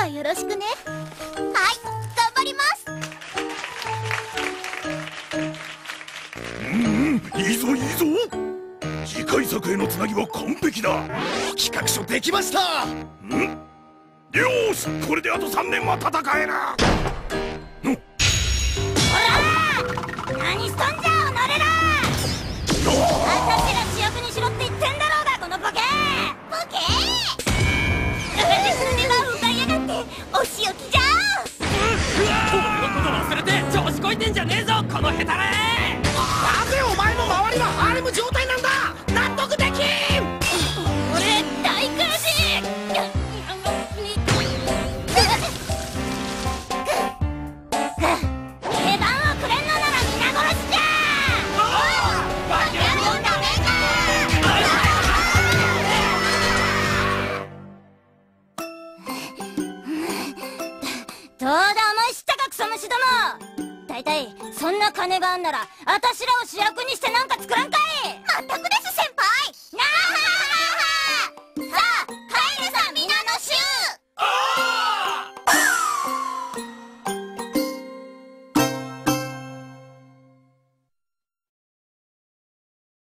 よろしくね。はい、頑張ります。 いいぞいいぞ。次回作へのつなぎは完璧だ。企画書できました。よーし、これであと3年は戦える。 ほら何しとんじゃおのれら。私ら主役にしろって言ってんだろうが、このボケ出番を奪いやがってお仕置きじゃ。 こんなこと忘れて調子こいてんじゃねえぞ、このヘタレ。 なぜお前の周りはハーレム状態なんだ。納得できん。 俺大苦しい。出番をくれんのなら皆殺しじゃ。バカ野郎ダメだ。どうだ思い知ったかクソ虫ども。大体そんな金があんなら私らを主役にしてなんか作らんかい。全くです先